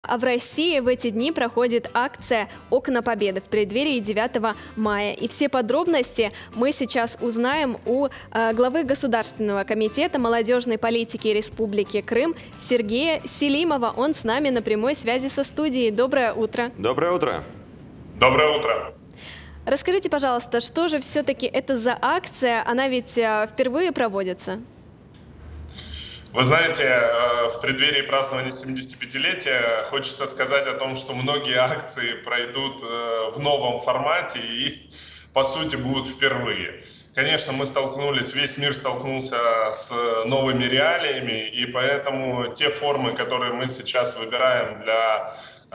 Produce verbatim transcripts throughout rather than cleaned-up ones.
А в России в эти дни проходит акция «Окна Победы» в преддверии девятого мая. И все подробности мы сейчас узнаем у э, главы Государственного комитета молодежной политики Республики Крым Сергея Селимова. Он с нами на прямой связи со студией. Доброе утро. Доброе утро. Доброе утро. Расскажите, пожалуйста, что же все-таки это за акция? Она ведь э, впервые проводится. Вы знаете, в преддверии празднования семидесятипятилетия хочется сказать о том, что многие акции пройдут в новом формате и, по сути, будут впервые. Конечно, мы столкнулись, весь мир столкнулся с новыми реалиями, и поэтому те формы, которые мы сейчас выбираем для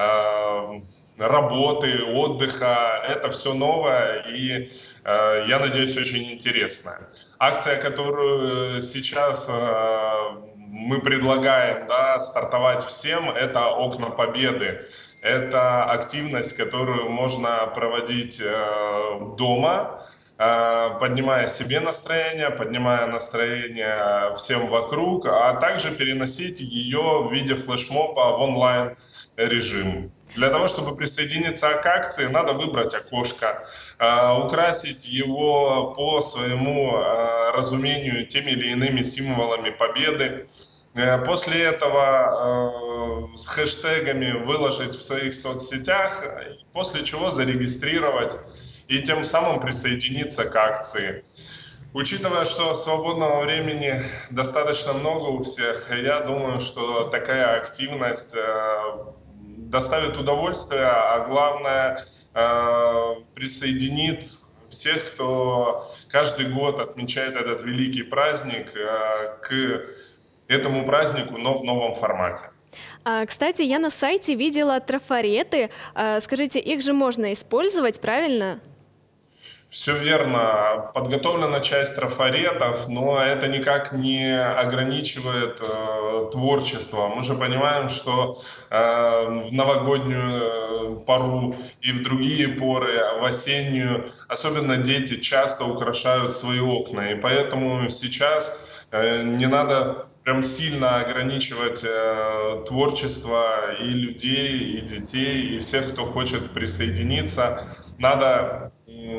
работы, отдыха, это все новое и, я надеюсь, очень интересно. Акция, которую сейчас мы предлагаем, да, стартовать всем, это «Окна Победы». Это активность, которую можно проводить дома, поднимая себе настроение, поднимая настроение всем вокруг, а также переносить ее в виде флешмоба в онлайн-режим. Для того, чтобы присоединиться к акции, надо выбрать окошко, украсить его по своему разумению теми или иными символами победы. После этого с хэштегами выложить в своих соцсетях, после чего зарегистрировать и тем самым присоединиться к акции. Учитывая, что свободного времени достаточно много у всех, я думаю, что такая активность доставит удовольствие, а главное присоединит всех, кто каждый год отмечает этот великий праздник, к этому празднику, но в новом формате. Кстати, я на сайте видела трафареты. Скажите, их же можно использовать, правильно? Все верно. Подготовлена часть трафаретов, но это никак не ограничивает э, творчество. Мы же понимаем, что э, в новогоднюю пору и в другие поры, в осеннюю, особенно дети часто украшают свои окна. И поэтому сейчас э, не надо прям сильно ограничивать э, творчество и людей, и детей, и всех, кто хочет присоединиться. Надо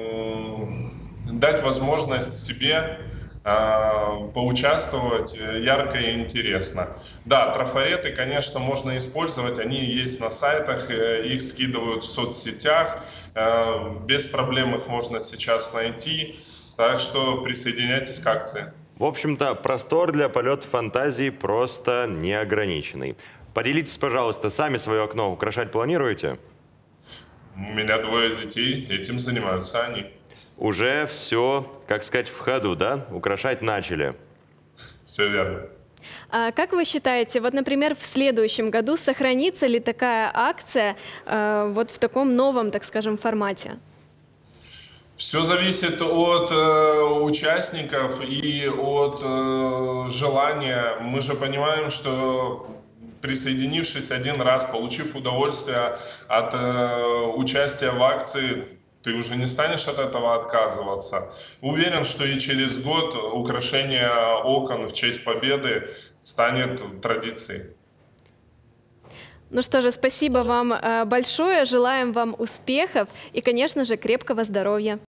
дать возможность себе э, поучаствовать ярко и интересно. Да, трафареты, конечно, можно использовать, они есть на сайтах, их скидывают в соцсетях, э, без проблем их можно сейчас найти, так что присоединяйтесь к акции. В общем-то, простор для полета фантазии просто неограниченный. Поделитесь, пожалуйста, сами свое окно украшать планируете? У меня двое детей, этим занимаются они. Уже все, как сказать, в ходу, да? Украшать начали. Все верно. А как вы считаете, вот, например, в следующем году сохранится ли такая акция э, вот в таком новом, так скажем, формате? Все зависит от э, участников и от э, желания. Мы же понимаем, что присоединившись один раз, получив удовольствие от э, участия в акции, ты уже не станешь от этого отказываться. Уверен, что и через год украшение окон в честь победы станет традицией. Ну что же, спасибо вам большое, желаем вам успехов и, конечно же, крепкого здоровья.